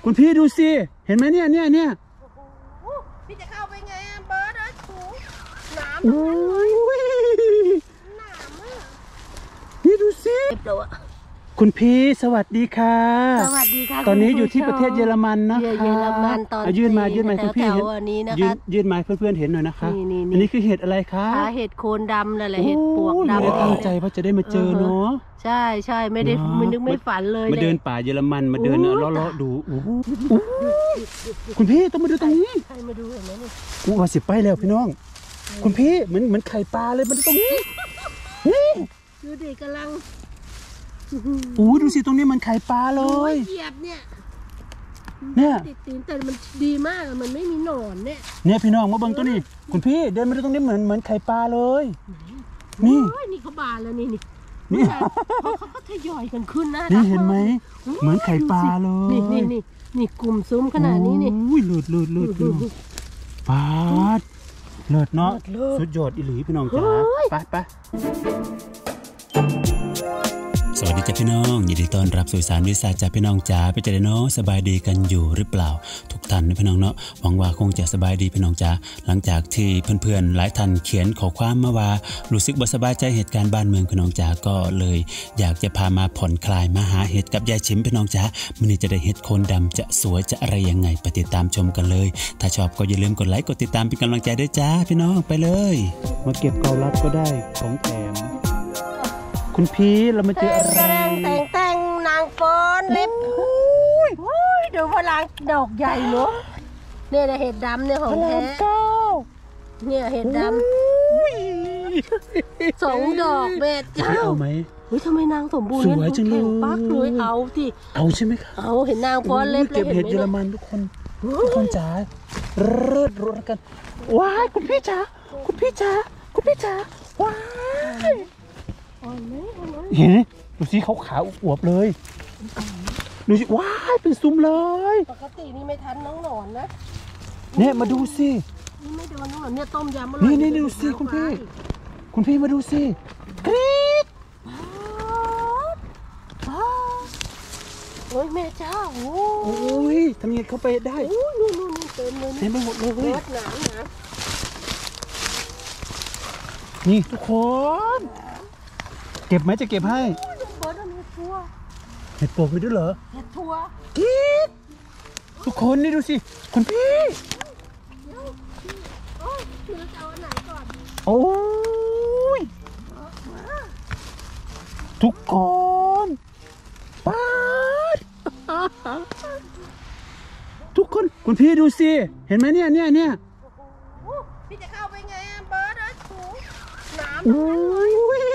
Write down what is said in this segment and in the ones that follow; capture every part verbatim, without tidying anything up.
คุณพี่ดูสิเห็นไหมเนี่ยเนี่ยเนี่ยพี่จะเข้าไปไงเบิร์ดนะถูน้ำโอ้ยน้ำอ่ะนี่ดูสิเจ็บแล้วอ่ะคุณพี่สวัสดีค่ะสวัสดีค่ะตอนนี้อยู่ที่ประเทศเยอรมันนะคะเยอรมันตอนยื่นมายื่นมาคุณพี่เห็นยื่นยื่นมาเพื่อนๆเห็นหน่อยนะคะอันนี้คือเห็ดอะไรคะเห็ดโคนดำนั่นแหละเห็ดปวกดำไม่ได้ตั้งใจว่าจะได้มาเจอเนาะใช่ใช่ไม่ได้ไม่นึกไม่ฝันเลยมาเดินป่าเยอรมันมาเดินเลาะๆดูคุณพี่ต้องมาดูตรงนี้ใครมาดูเห็นไหมนี่กูเอาสิบไปแล้วพี่น้องคุณพี่เหมือนเหมือนไข่ปลาเลยมาดูตรงนี้ดูดิกำลังโอ้ดูสิตรงนี้มันไข่ปลาเลยเหยียบเนี่ยเนี่ยติดตีนแต่มันดีมากมันไม่มีหนอนเนี่ยเนี่ยพี่น้องมาเบิ่งตัวนี้คุณพี่เดินมาดูตรงนี้เหมือนเหมือนไข่ปลาเลยนี่นี่เขาบานแล้วนี่นี่นี่เขาก็ทยอยกันขึ้นนะนี่เห็นไหมเหมือนไข่ปลาเลยนี่นี่นี่นี่กลุ่มซุ้มขนาดนี้นี่อุ้ยเลือดเลือดเลือดพี่น้องปาดเลือดเนาะสุดยอดอีหลีพี่น้องจ๋าไปไปสวัสดีจ้าพี่น้องยินดีต้อนรับสู่สารวิสาจ้าพี่น้องจ๋าไปเจอเนาะสบายดีกันอยู่หรือเปล่าทุกท่านนะพี่น้องเนาะหวังว่าคงจะสบายดีพี่น้องจ๋าหลังจากที่เพื่อนๆหลายท่านเขียนขอความมาว่ารู้สึกบ่สบายใจเหตุการณ์บ้านเมืองพี่น้องจ๋าก็เลยอยากจะพามาผ่อนคลายมาหาเห็ดกับยายชิมพี่น้องจ๋ามื้อนี้จะได้เห็ดโคนดำจะสวยจะอะไรยังไงไปติดตามชมกันเลยถ้าชอบก็อย่าลืมกดไลค์กดติดตามเป็นกำลังใจด้วยจ้าพี่น้องไปเลยมาเก็บเกาลัดก็ได้ของแถมคุณพี่เรามาเจออะไรแต่งแต่งนางฟ้อนเล็บดูพลังดอกใหญ่เนาะเนี่ยเห็ดดำเนี่ยของแท้เนี่ยเห็ดดำสองดอกแม่เจ้าเอาไหมเฮ้ยทำไมนางสมบูรณ์สวยจังเลยปักเลยเอาที่เอาใช่ไหมครับเอาเห็นนางฟ้อนเล็บเก็บเห็ดเยอรมันทุกคนทุกคนจ๋าเลิศรสกันว้ายคุณพี่จ๋าคุณพี่จ๋าคุณพี่จ๋าว้ายเห็นดูสิเขาขาวอวบเลยดูสิว้ายเป็นซุ้มเลยปกตินี่ไม่ทันน้องหนอนนะเนี่ยมาดูสินี่ไม่โดนน้องหนอนเนี่ยต้มยำอร่อยนี่นี่ดูสิคุณพี่คุณพี่มาดูสิกรี๊ดโอ้ยแม่เจ้าโอ้ยทำยังไงเขาไปได้โอ้ยนู่นนู่นเต็มเลยเต็มไปหมดเลยรถหนามนะนี่ทุกคนเก็บไหมจะเก็บให้เห็ดปวกมีด้วยเหรอเห็ดทัวกีดทุกคนนี่ดูสิคุณพี่โอ้ยทุกคนป้าดทุกคนคุณพี่ดูสิเห็นไหมเนี่ยเนี่ยเนี่ยพี่จะเข้าไปไงเบิร์ดนะถูน้ำโอ้ย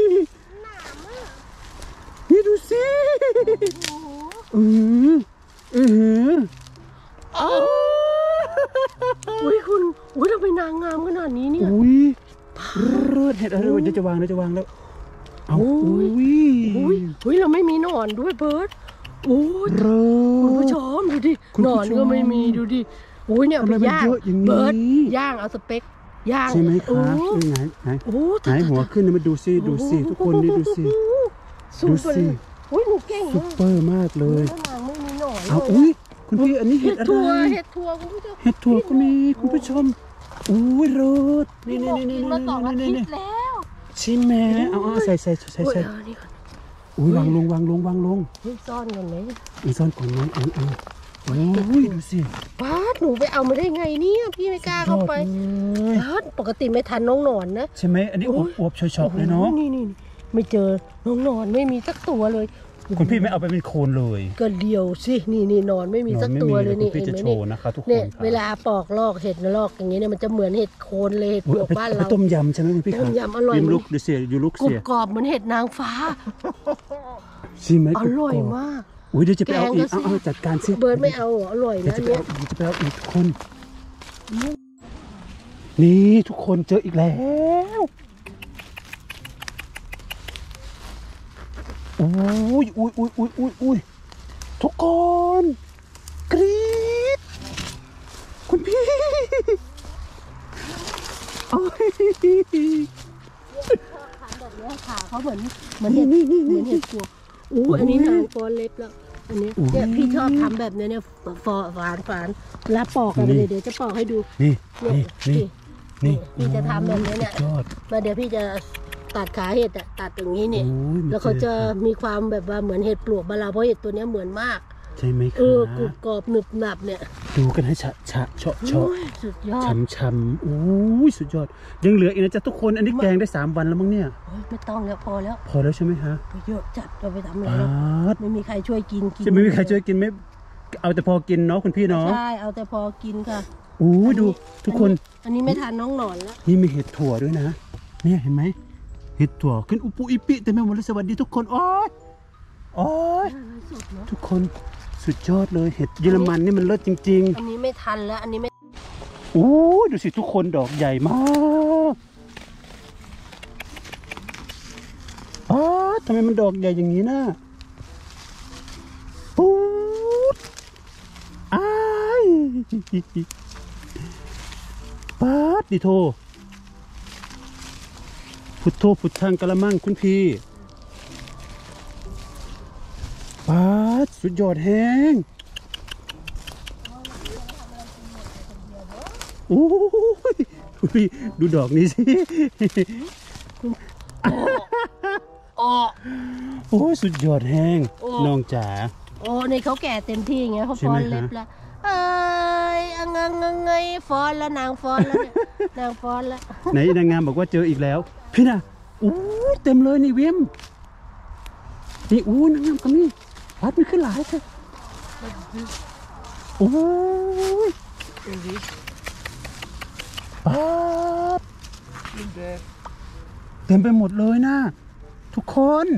นี่ดูสิอืออืออ้าวอุ้ยคุณอุ้ยเราไปนางงามขนาดนี้เนี่ยอุ้ยเลิศเห็ดอะไรเดี๋ยวจะวางเดี๋ยวจะวางแล้วเอาอุ้ยอุ้ยอุ้ยเราไม่มีหนอนด้วยเบิร์ดโอ้ยคุณผู้ชมดูดิหนอนก็ไม่มีดูดิอุ้ยเนี่ยไปย่างเบิร์ดย่างเอาสเปกย่างใช่ไหมครับไหนไหนไหนหัวขึ้นมาดูสิดูสิทุกคนนี่ดูสิดูสิอุ้ยหนูเก่งซุปเปอร์มากเลยไม่มีหนอนเอาอุ้ยคุณพี่อันนี้เห็ดอะไรเห็ดถั่วคุณผู้ชมเห็ดถั่วก็มีคุณผู้ชมอุ้ยรสนี่นี่นี่นี่มาสองอาทิตย์แล้วชิมแม่เอาเอาใส่ใส่ใส่ใส่อุ้ยวางลงวางลงวางลงซ่อนก่อนไหมซ่อนก่อนไหมเอาเอาโอ้ยดูสิป้าหนูไปเอามาได้ไงเนี่ยพี่ไม่กล้าเข้าไปป้าปกติไม่ทันน้องหนอนนะใช่ไหมอันนี้อวบอวบชอบๆเลยเนาะนี่นี่ไม่เจอน้องหนอนไม่มีสักตัวเลยคุณพี่ไม่เอาไปเป็นโคนเลยก็เดียวสินี่นี่นอนไม่มีสักตัวเลยนี่เห็นไหมนี่นะครับทุกคนเนี่ยเวลาปอกลอกเห็ดลอกอย่างเงี้ยเนี่ยมันจะเหมือนเห็ดโคนเลยเห็ดปวกบ้านเราต้มยำใช่ไหมคุณพี่ต้มยำอร่อยยิ้มลุกดูเสียอยู่ลุกเสียกรอบเหมือนเห็ดนางฟ้าชิมไหมอร่อยมากอุ้ยเดี๋ยวจะไปเอาอีกเอาจัดการสิเบิร์ดไม่เอาอร่อยนะเนี่ยจะไปเอาอีกคนนี่ทุกคนเจออีกแล้วอุ้ยอุ้ยอุ้ยอุ้ยอุ้ยอุ้ยทุกคนกรี๊ดคุณพี่โอ้ยขาแบบนี้ขาเขาเหมือนเหมือนเห็ดเหมือนเห็ดตัวอู้อันนี้นางฟ้อนเล็บแล้วอันนี้เนี่ยพี่ชอบทำแบบเนี้ยเนี่ยฝอฝานฝานแล้วปอกกันไปเลยเดี๋ยวจะปอกให้ดูนี่นี่นี่นี่พี่จะทำแบบนี้เนี่ยมาเดี๋ยวพี่จะตัดขาเห็ดอะตัดอย่างนี้เนี่ยแล้วเขาจะมีความแบบว่าเหมือนเห็ดปลวกบาลาเพราะเห็ดตัวนี้เหมือนมากใช่ไหมคะเออกรุบกรอบหนึบหนับเนี่ยดูกันให้ฉะฉะเฉาะเฉาะสุดยอดช้ำๆโอ้ยสุดยอดยังเหลืออีกนะจ๊ะทุกคนอันนี้แกงได้สามวันแล้วมั้งเนี่ยไม่ต้องแล้วพอแล้วพอแล้วใช่ไหมคะเยอะจัดเราไปทำอะไรแล้วไม่มีใครช่วยกินกินจะไม่มีใครช่วยกินไม่เอาแต่พอกินเนาะคุณพี่เนาะใช่เอาแต่พอกินค่ะโอ้ยดูทุกคนอันนี้ไม่ทานน้องหนอนแล้วนี่มีเห็ดถั่วด้วยนะเนี่ยเห็นไหมเห็ดถั่วขึ้นอุปุอิปิแต่แม่หมดเลยสวัสดีทุกคนโอ้ยโอ้ยทุกคนสุดยอดเลยเห็ดเยอรมันนี่มันเลิศจริงๆอันนี้ไม่ทันแล้วอันนี้ไม่โอ้ดูสิทุกคนดอกใหญ่มากอ๋อทำไมมันดอกใหญ่อย่างนี้นะปุ๊ดอ้ายป๊าดดิโทพุทโธพุทธังกะละมังคุณพี่ป๊าดสุดยอดแห้งโอ้ยพี่ดูดอกนี้สิโอ้สุดยอดแห้งน้องจ๋าโอ้ในเขาแก่เต็มที่ไงเขาฟ้อนเล็บแล้วเอ้ยเงยเงยเงยฟ้อนแล้วนางฟ้อนแล้วเนี่ยนางฟ้อนแล้วไหนนางงามบอกว่าเจออีกแล้วพี่น่ะโอ้เต็มเลยนี่เวียมนี่โอ้นางงามก็มีวัดไม่ขึ้นหลายเลยโอ้ยป๊าบเต็มไปหมดเลยนะทุกคน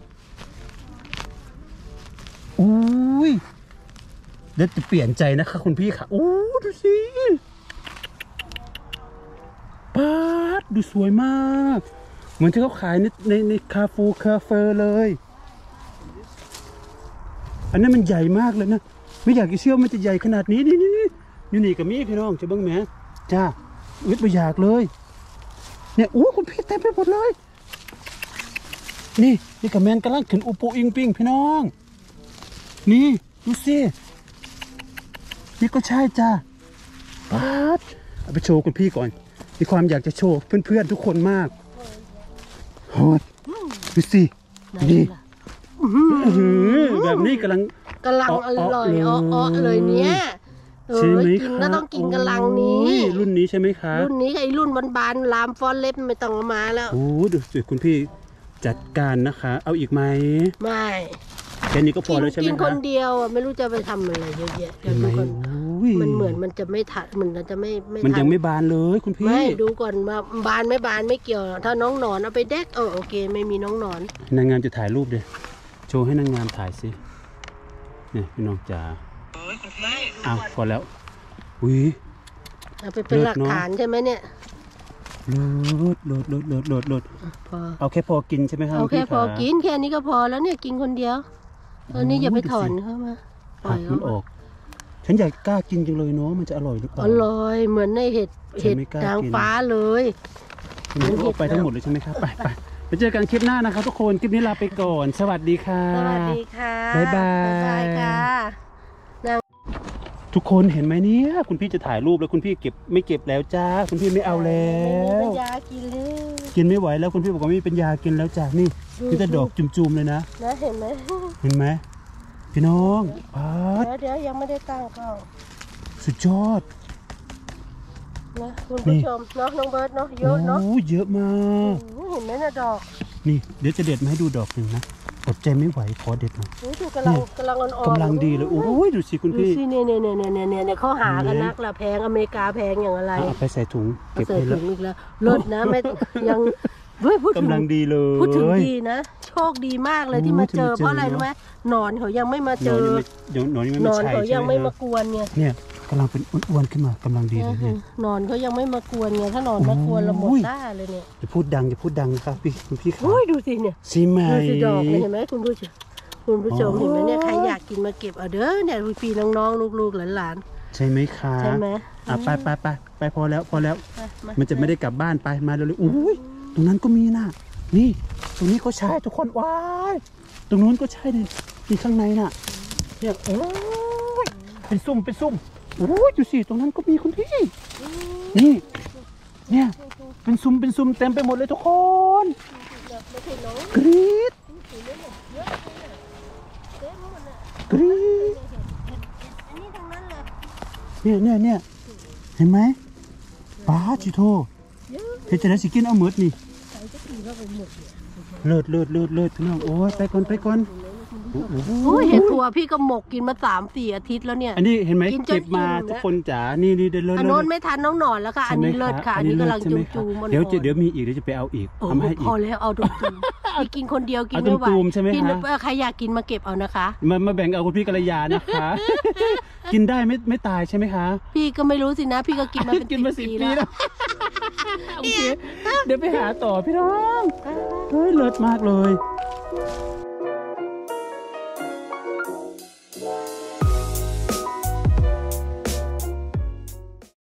โอ้ยเดี๋ยวจะเปลี่ยนใจนะคะคุณพี่ค่ะโอ้ดูสิป๊าบดูสวยมากเหมือนที่เขาขายในในในคาฟูคาเฟ่เลยอันนั้นมันใหญ่มากเลยนะไม่อยากจะเชื่อมันจะใหญ่ขนาดนี้นี่นี่นี่นี่กับมีพี่น้องจะบ้างไหมจ้าอึดไม่อยากเลยเนี่ยโอ้คุณพี่เต็มไปหมดเลยนี่นี่กับแมนกำลังขึ้นอุปูอิงปิงพี่น้องนี่ดูสินี่ก็ใช่จ้าป๊าดเอาไปโชว์คุณพี่ก่อนมีความอยากจะโชว์เพื่อนๆทุกคนมากโหดดูสินี่แบบนี้กำลังกำลังอร่อยอ้อๆเลยเนี่ยใช่ไหมกินก็ต้องกินกำลังนี้รุ่นนี้ใช่ไหมคะรุ่นนี้ไอ้รุ่นบานๆลามฟอนเล็บไม่ต้องมาแล้วโอ้ดูสิคุณพี่จัดการนะคะเอาอีกไหมไม่แค่นี้ก็พอแล้วใช่ไหมคะกินคนเดียวไม่รู้จะไปทำอะไรเยอะแยะเดี๋ยวดูก่อนมันเหมือนมันจะไม่ทันมันจะไม่มันยังไม่บานเลยคุณพี่ไม่ดูก่อนว่าบานไม่บานไม่เกี่ยวถ้าน้องหนอนเอาไปเด็กเออโอเคไม่มีน้องหนอนนางงามจะถ่ายรูปเลยโชว์ให้นางงามถ่ายสิเนี่ยพี่น้องจ๋าอ้าวพอแล้วอุ้ยเอาไปเป็นหลักฐานใช่ไหมเนี่ยโหลดโหลดโหลดโหลดโหลดโหลดเอาแค่พอกินใช่ไหมครับเอาแค่พอกินแค่นี้ก็พอแล้วเนี่ยกินคนเดียวตอนนี้อย่าไปถอนเข้ามาปล่อยมันออกฉันอยากกล้ากินจังเลยเนาะมันจะอร่อยหรือเปล่าอร่อยเหมือนในเห็ดเห็ดนางฟ้าเลยมันออกไปทั้งหมดเลยใช่ไหมครับไปไปไปเจอกันคลิปหน้านะครับทุกคนคลิปนี้ลาไปก่อนสวัสดีค่ะสวัสดีค่ะบ๊ายบายทุกคนเห็นไหมเนี่ยคุณพี่จะถ่ายรูปแล้วคุณพี่เก็บไม่เก็บแล้วจ้าคุณพี่ไม่เอาแล้วไม่มีปัญญากินเลยกินไม่ไหวแล้วคุณพี่บอกว่าไม่มีปัญญากินแล้วจ้านี่คือจะดอกจุ่มๆเลยนะนะเห็นไหมเห็นไหมพี่น้องป๊าดเดี๋ยวเดี๋ยวยังไม่ได้ตั้งกล้องสุดยอดนะคุณผู้ชมเนาะน้องเบิร์ดเนาะเยอะเนาะโอ้เยอะมากเห็นไหมนะดอกนี่เดี๋ยวจะเด็ดมาให้ดูดอกหนึ่งนะอดใจไม่ไหวขอเด็ดหน่อยดูกำลังกำลังอ่อนๆกำลังดีเลยโอ้ยดูสิคุณพี่ดูสิเนี่ยเนี่ยเนี่ยเนี่ยเนี่ยเนี่ยเขาหากันนักละแพงอเมริกาแพงอย่างอะไรเอาไปใส่ถุงเก็บไปแล้วอีกแล้วลดนะไม่ยังด้วยพูดถึงกำลังดีเลยพูดถึงดีนะโชคดีมากเลยที่มาเจอเพราะอะไรรู้ไหมหนอนเขายังไม่มาเจอหนอนหนอนเขายังไม่มากวนเนี่ยเนี่ยกำลังเป็นอ้วนๆขึ้นมากำลังดีเลยเนี่ยหนอนเขายังไม่มากวนไงถ้าหนอนมากวนเราหมดหน้าเลยเนี่ยจะพูดดังจะพูดดังนะครับพี่คุณพี่ครับโอ้ยดูสิเนี่ยซีไหมดูสิดอกเห็นไหมคุณผู้ชมคุณผู้ชมเห็นไหมเนี่ยใครอยากกินมาเก็บเอาเด้อเนี่ยพี่น้องๆลูกๆหลานๆใช่ไหมคะใช่ไหมอ่ะไปไปไปไปพอแล้วพอแล้วมันจะไม่ได้กลับบ้านไปมาเร็วๆอุ้ยตรงนั้นก็มีนะนี่ตรงนี้ก็ใช่ทุกคนว้ายตรงนู้นก็ใช่ดิมีข้างในน่ะเนี่ยโอ้ยเป็นซุ่มเป็นซุ่มโอ้ยอยู่สิตรงนั้นก็มีคุณพี่นี่เนี่ยเป็นซุ่มเป็นซุ่มเต็มไปหมดเลยทุกคนกรี๊ดกรี๊ดเนี่ยเนี่ยเนี่ยเห็นไหมป้าจิโทเฮ็ดจะได้สิกินเอาหมดนี่เลิศเลิศเลิศเลิศพี่น้องโอ้ยไปก่อนไปก่อนโอ้ยเห็ดถั่วพี่ก็หมกกินมาสามสี่อาทิตย์แล้วเนี่ยอันนี้เห็นไหมเก็บมาทุกคนจ๋านี่นี่ได้เลิศอันโน้นไม่ทันน้องหนอนแล้วค่ะอันนี้เลิศค่ะอันนี้กำลังจูจูมันเดี๋ยวเดี๋ยวมีอีกเดี๋ยวจะไปเอาอีกเอามาให้อีกพอแล้วเอาตุ้มตุ้มพี่กินคนเดียวกินไม่ไหวใช่ไหมคะใครอยากกินมาเก็บเอานะคะมามาแบ่งเอาคุณพี่กัลยานะคะกินได้ไม่ไม่ตายใช่ไหมคะพี่ก็ไม่รู้สินะพี่ก็กินมาเป็นกินมาสิบปีแล้วโอเคเดี๋ยวไปหาต่อพี่น้องเฮ้ยเลิศมากเลย